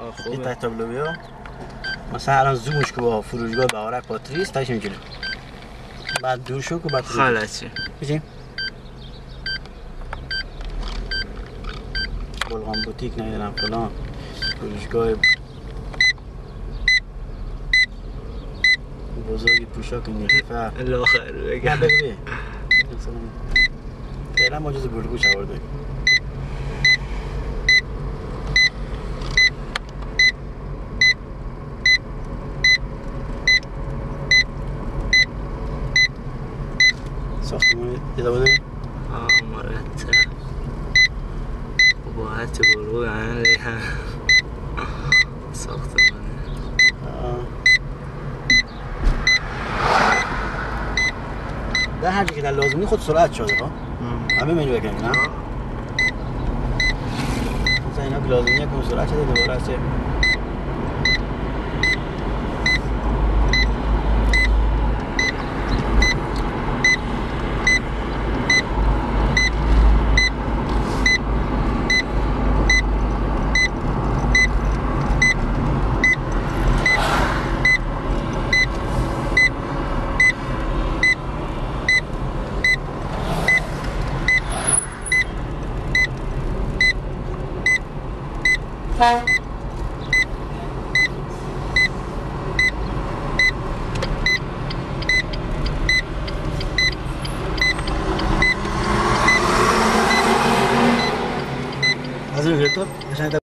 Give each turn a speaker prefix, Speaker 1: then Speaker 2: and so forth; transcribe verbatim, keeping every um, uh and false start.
Speaker 1: خوبه.
Speaker 2: این تای تابلویا مثلا الان زومش که با فروشگاه بهارک پاتریس تاش اینجوری. بعد دور شو که بعد
Speaker 1: خلاصی.
Speaker 2: بچین. بلغم بوتیک نمیدونم فلان فروشگاه بزرگی پوشاک نیلوفر.
Speaker 1: الله خیر بگم.
Speaker 2: نه بگو بگو. فعلا ما جز برگوش آورده. ساختمون ادامه داریم؟
Speaker 1: آه مرتب باید برو گمه لیهم ساختمونه
Speaker 2: در هر جایی که در لازمی خود سرعت شده ها همه منو بکنیم نه؟ مثلا اینا که لازمیه کنم سرعت شده دوباره هسته
Speaker 3: Bye.